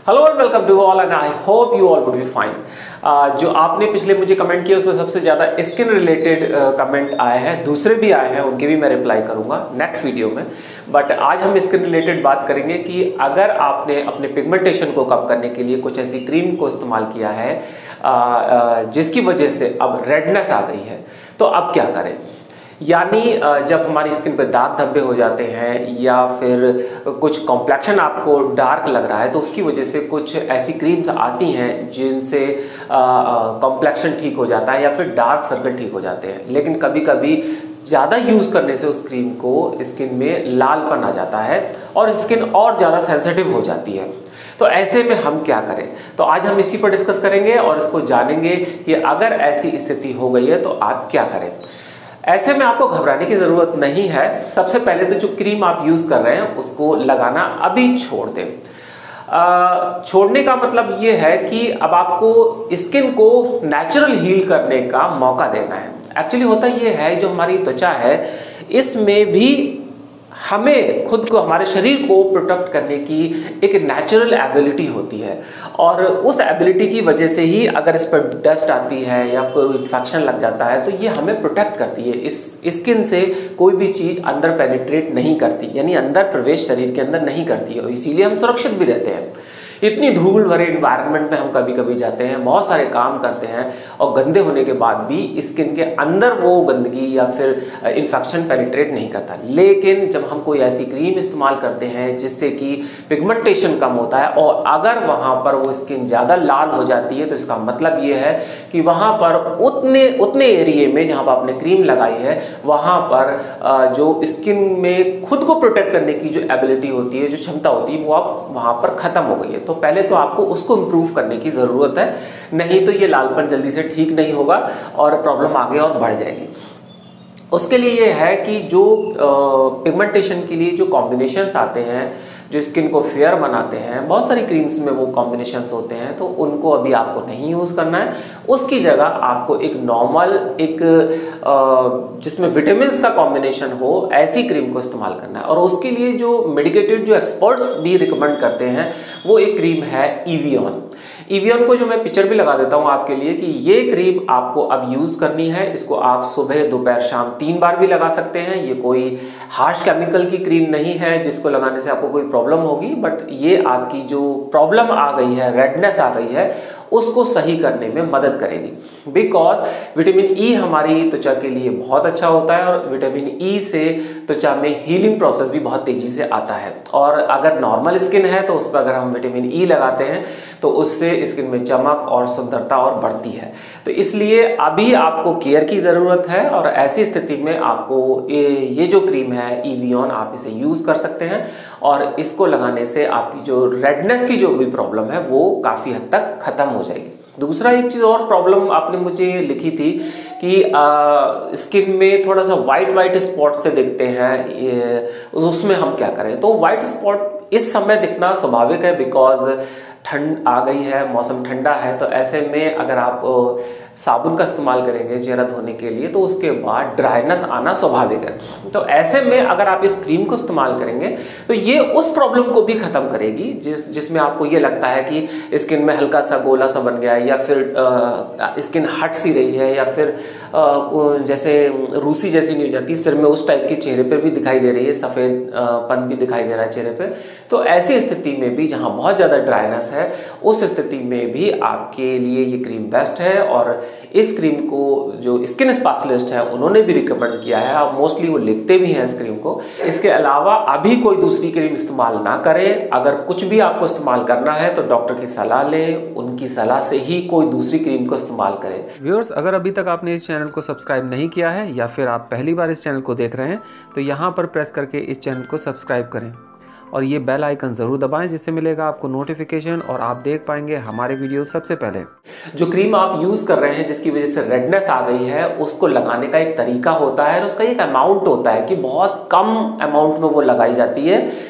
Hello and welcome to all and I hope you all would be fine. जो आपने पिछले मुझे comment किया उसमें सबसे ज़्यादा स्किन रिलेटेड कमेंट आए हैं, दूसरे भी आए हैं, उनके भी मैं रिप्लाई करूंगा नेक्स्ट वीडियो में। बट आज हम स्किन रिलेटेड बात करेंगे कि अगर आपने अपने पिगमेंटेशन को कम करने के लिए कुछ ऐसी क्रीम को इस्तेमाल किया है जिसकी वजह से अब रेडनेस आ गई है, तो अब क्या करें। यानी जब हमारी स्किन पे दाग धब्बे हो जाते हैं या फिर कुछ कॉम्प्लेक्शन आपको डार्क लग रहा है, तो उसकी वजह से कुछ ऐसी क्रीम्स आती हैं जिनसे कॉम्प्लेक्शन ठीक हो जाता है या फिर डार्क सर्कल ठीक हो जाते हैं। लेकिन कभी कभी ज़्यादा यूज़ करने से उस क्रीम को स्किन में लालपन आ जाता है और स्किन और ज़्यादा सेंसिटिव हो जाती है। तो ऐसे में हम क्या करें, तो आज हम इसी पर डिस्कस करेंगे और इसको जानेंगे कि अगर ऐसी स्थिति हो गई है तो आप क्या करें। ऐसे में आपको घबराने की ज़रूरत नहीं है। सबसे पहले तो जो क्रीम आप यूज़ कर रहे हैं उसको लगाना अभी छोड़ दें। छोड़ने का मतलब ये है कि अब आपको स्किन को नेचुरल हील करने का मौका देना है। एक्चुअली होता ये है, जो हमारी त्वचा है इसमें भी हमें खुद को, हमारे शरीर को प्रोटेक्ट करने की एक नेचुरल एबिलिटी होती है और उस एबिलिटी की वजह से ही अगर इस पर डस्ट आती है या कोई इन्फेक्शन लग जाता है तो ये हमें प्रोटेक्ट करती है। इस स्किन से कोई भी चीज़ अंदर पेनिट्रेट नहीं करती, यानी अंदर प्रवेश शरीर के अंदर नहीं करती है, इसीलिए हम सुरक्षित भी रहते हैं। इतनी धूल भरे इन्वायरमेंट में हम कभी कभी जाते हैं, बहुत सारे काम करते हैं और गंदे होने के बाद भी स्किन के अंदर वो गंदगी या फिर इन्फेक्शन पेनिट्रेट नहीं करता। लेकिन जब हम कोई ऐसी क्रीम इस्तेमाल करते हैं जिससे कि पिगमेंटेशन कम होता है और अगर वहाँ पर वो स्किन ज़्यादा लाल हो जाती है, तो इसका मतलब ये है कि वहाँ पर उतने एरिए में जहाँ पर आपने क्रीम लगाई है वहाँ पर जो स्किन में खुद को प्रोटेक्ट करने की जो एबिलिटी होती है, जो क्षमता होती है, वो अब वहाँ पर ख़त्म हो गई है। तो पहले तो आपको उसको इम्प्रूव करने की ज़रूरत है, नहीं तो ये लालपन जल्दी से ठीक नहीं होगा और प्रॉब्लम आगे और बढ़ जाएगी। उसके लिए ये है कि जो पिगमेंटेशन के लिए जो कॉम्बिनेशंस आते हैं, जो स्किन को फेयर बनाते हैं, बहुत सारी क्रीम्स में वो कॉम्बिनेशंस होते हैं, तो उनको अभी आपको नहीं यूज़ करना है। उसकी जगह आपको एक नॉर्मल, एक जिसमें विटामिन्स का कॉम्बिनेशन हो, ऐसी क्रीम को इस्तेमाल करना है। और उसके लिए जो मेडिकेटेड, जो एक्सपर्ट्स भी रिकमेंड करते हैं, वो एक क्रीम है एवियन। एवियन को जो मैं पिक्चर भी लगा देता हूँ आपके लिए कि ये क्रीम आपको अब यूज़ करनी है। इसको आप सुबह, दोपहर, शाम 3 बार भी लगा सकते हैं। ये कोई हार्श केमिकल की क्रीम नहीं है जिसको लगाने से आपको कोई प्रॉब्लम होगी, बट ये आपकी जो प्रॉब्लम आ गई है, रेडनेस आ गई है, उसको सही करने में मदद करेगी। बिकॉज विटामिन ई हमारी त्वचा के लिए बहुत अच्छा होता है और विटामिन ई से त्वचा में हीलिंग प्रोसेस भी बहुत तेज़ी से आता है। और अगर नॉर्मल स्किन है तो उस पर अगर हम विटामिन ई लगाते हैं तो उससे स्किन में चमक और सुंदरता और बढ़ती है। तो इसलिए अभी आपको केयर की ज़रूरत है और ऐसी स्थिति में आपको ये जो क्रीम है एवियन, आप इसे यूज़ कर सकते हैं और इसको लगाने से आपकी जो रेडनेस की जो भी प्रॉब्लम है वो काफ़ी हद तक ख़त्म हो जाएगी। दूसरा, एक चीज़ और प्रॉब्लम आपने मुझे लिखी थी कि स्किन में थोड़ा सा वाइट स्पॉट से दिखते हैं, उसमें हम क्या करें। तो वाइट स्पॉट इस समय दिखना स्वाभाविक है, बिकॉज ठंड आ गई है, मौसम ठंडा है। तो ऐसे में अगर आप साबुन का इस्तेमाल करेंगे चेहरा धोने के लिए तो उसके बाद ड्राइनेस आना स्वाभाविक है। तो ऐसे में अगर आप इस क्रीम को इस्तेमाल करेंगे तो ये उस प्रॉब्लम को भी ख़त्म करेगी जिसमें आपको ये लगता है कि स्किन में हल्का सा गोला सा बन गया है या फिर स्किन हट सी रही है या फिर जैसे रूसी जैसी नहीं हो जाती सिर में, उस टाइप की चेहरे पर भी दिखाई दे रही है, सफ़ेद पन भी दिखाई दे रहा है चेहरे पर। तो ऐसी स्थिति में भी जहाँ बहुत ज़्यादा ड्राइनेस है, उस स्थिति में भी आपके लिए ये क्रीम बेस्ट है। और इस क्रीम को जो स्किन स्पेशलिस्ट है उन्होंने भी रिकमेंड किया है और मोस्टली वो लिखते भी हैं इस क्रीम को। इसके अलावा अभी कोई दूसरी क्रीम इस्तेमाल ना करें। अगर कुछ भी आपको इस्तेमाल करना है तो डॉक्टर की सलाह लें, उनकी सलाह से ही कोई दूसरी क्रीम को इस्तेमाल करें। व्यूअर्स, अगर अभी तक आपने इस चैनल को सब्सक्राइब नहीं किया है या फिर आप पहली बार इस चैनल को देख रहे हैं तो यहाँ पर प्रेस करके इस चैनल को सब्सक्राइब करें और ये बेल आइकन ज़रूर दबाएं, जिससे मिलेगा आपको नोटिफिकेशन और आप देख पाएंगे हमारे वीडियो सबसे पहले। जो क्रीम आप यूज़ कर रहे हैं जिसकी वजह से रेडनेस आ गई है, उसको लगाने का एक तरीका होता है और उसका एक अमाउंट होता है कि बहुत कम अमाउंट में वो लगाई जाती है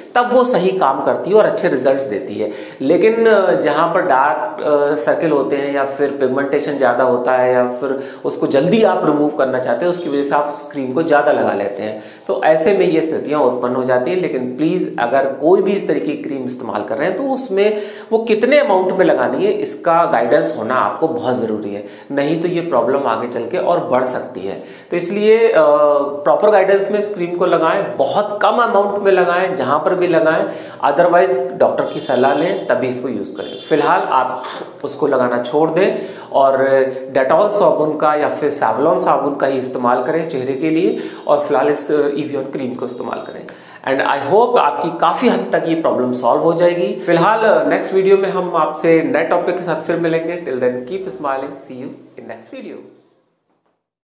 तब वो सही काम करती है और अच्छे रिजल्ट्स देती है। लेकिन जहाँ पर डार्क सर्किल होते हैं या फिर पिगमेंटेशन ज़्यादा होता है या फिर उसको जल्दी आप रिमूव करना चाहते हैं, उसकी वजह से आप क्रीम को ज़्यादा लगा लेते हैं, तो ऐसे में ये स्थितियाँ उत्पन्न हो जाती हैं। लेकिन प्लीज़ अगर कोई भी इस तरीके की क्रीम इस्तेमाल कर रहे हैं तो उसमें वो कितने अमाउंट में लगानी है इसका गाइडेंस होना आपको बहुत ज़रूरी है, नहीं तो ये प्रॉब्लम आगे चल के और बढ़ सकती है। तो इसलिए प्रॉपर गाइडेंस में इस क्रीम को लगाएं, बहुत कम अमाउंट में लगाएं, जहाँ पर भी लगाएं, अदरवाइज डॉक्टर की सलाह लें तभी इसको यूज़ करें। फिलहाल आप उसको लगाना छोड़ दें और डेटॉल साबुन का या फिर सैवलॉन साबुन का ही इस्तेमाल करें चेहरे के लिए, और फिलहाल इस एवियन क्रीम को इस्तेमाल करें। एंड आई होप आपकी काफ़ी हद तक ये प्रॉब्लम सॉल्व हो जाएगी। फिलहाल नेक्स्ट वीडियो में हम आपसे नए टॉपिक के साथ फिर मिलेंगे। Till then keep smiling, see you in next video.